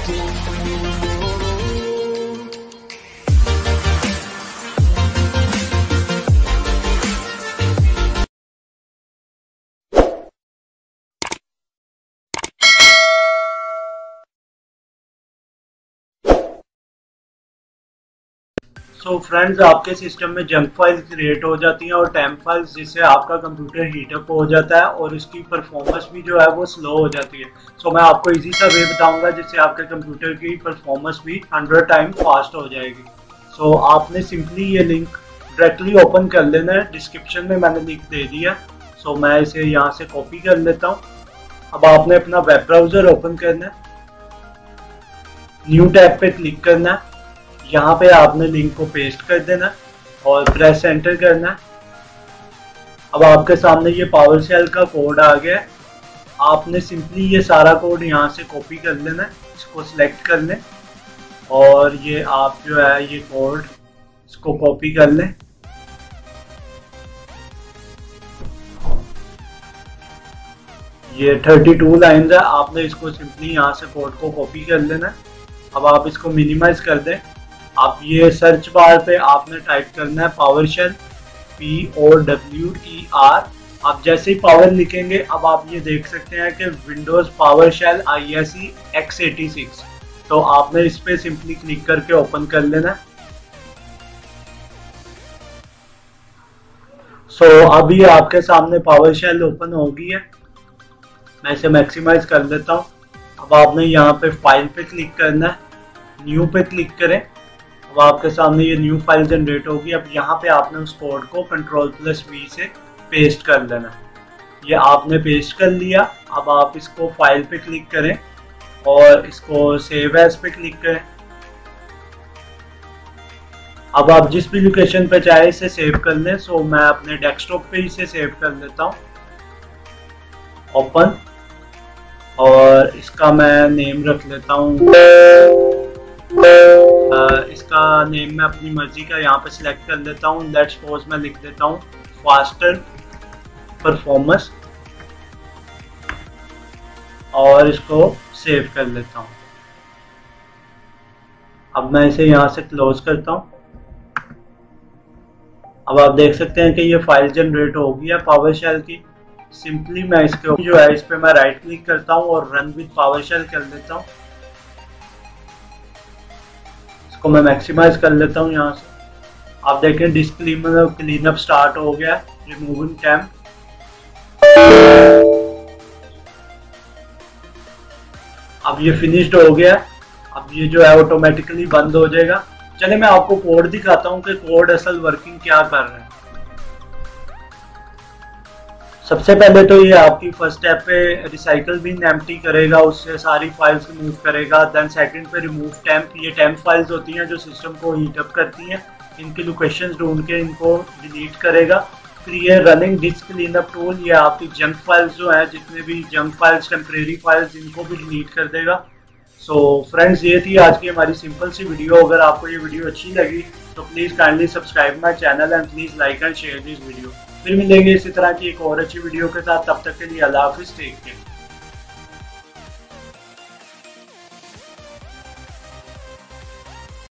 सो friends, आपके system में junk files create हो जाती हैं और टेम्प फाइल्स, जिससे आपका कंप्यूटर हीटअप हो जाता है और इसकी परफॉर्मेंस भी जो है वो स्लो हो जाती है। सो मैं आपको इजी सा वे बताऊंगा जिससे आपके कंप्यूटर की परफॉर्मेंस भी 100 टाइम फास्ट हो जाएगी। सो आपने सिंपली ये लिंक डायरेक्टली ओपन कर लेना है। डिस्क्रिप्शन में मैंने लिंक दे दिया। सो मैं इसे यहाँ से कॉपी कर लेता हूँ। अब आपने अपना वेब ब्राउजर ओपन करना है, न्यू टैब पे क्लिक करना है, यहाँ पे आपने लिंक को पेस्ट कर देना और प्रेस एंटर करना। अब आपके सामने ये पावर शेल का कोड आ गया। आपने सिंपली ये सारा कोड यहाँ से कॉपी कर लेना, इसको सिलेक्ट कर लें और ये आप जो है ये कोड इसको कॉपी कर लें। ये 32 लाइन्स है। आपने इसको सिंपली यहाँ से कोड को कॉपी कर लेना। अब आप इसको मिनिमाइज कर दें। आप ये सर्च बार पे आपने टाइप करना है पावर शेल, POWER। आप जैसे ही पावर लिखेंगे, अब आप ये देख सकते हैं कि Windows power shell ISE x86। तो आपने इस पे सिंपली क्लिक करके ओपन कर लेना। सो अभी आपके सामने पावर शेल ओपन हो गई है। मैं इसे मैक्सिमाइज कर देता हूँ। अब आपने यहाँ पे फाइल पे क्लिक करना है, न्यू पे क्लिक करें। अब आपके सामने ये न्यू फाइल जनरेट होगी। अब यहाँ पे आपने उस कोड को Ctrl+V से पेस्ट कर लेना। ये आपने पेस्ट कर लिया। अब आप इसको फाइल पे क्लिक करें और इसको सेव एज पे क्लिक करें। अब आप जिस भी लोकेशन पे चाहे इसे सेव कर लें। सो मैं अपने डेस्कटॉप पे इसे सेव कर लेता हूँ। ओपन, और इसका मैं नेम रख लेता हूँ। इसका नेम मैं अपनी मर्जी का यहाँ पे सिलेक्ट कर लेता हूँ। लेट्स सपोज मैं लिख देता हूँ फास्टर परफॉर्मेंस और इसको सेव कर लेता हूँ। अब मैं इसे यहाँ से क्लोज करता हूँ। अब आप देख सकते हैं कि ये फाइल जनरेट हो गई है पावर शेल की। सिंपली मैं इसके जो है इस पे मैं राइट क्लिक करता हूँ और रन विद पावर शेल कर देता हूँ। इसको मैं मैक्सिमाइज कर लेता हूँ यहाँ से। आप देखें डिस्प्ले में क्लीनअप स्टार्ट हो गया, रिमूविंग टेम्प। अब ये फिनिश्ड हो गया। अब ये जो है ऑटोमेटिकली बंद हो जाएगा। चलिए मैं आपको कोड दिखाता हूँ कि कोड असल वर्किंग क्या कर रहा है। सबसे पहले तो ये आपकी फर्स्ट स्टेप पे रिसाइकल बिन एम्प्टी करेगा, उससे सारी फाइल्स रिमूव करेगा। देन सेकंड पे रिमूव टेम्प। ये टेम्प फाइल्स होती हैं जो सिस्टम को हीटअप करती हैं, इनकी लोकेशंस ढूंढ के इनको डिलीट करेगा। फिर ये रनिंग डिस्क क्लीनअप टूल, ये आपकी जंक फाइल्स जो है, जितने भी जंक फाइल्स, टेम्परेरी फाइल्स, इनको भी डिलीट कर देगा। सो फ्रेंड्स, ये थी आज की हमारी सिंपल सी वीडियो। अगर आपको ये वीडियो अच्छी लगी तो please kindly subscribe my channel and please like and share this video. फिर मिलेंगे इसी तरह की एक और अच्छी वीडियो के साथ। तब तक के लिए अल्लाह हाफिज़, टेक केयर।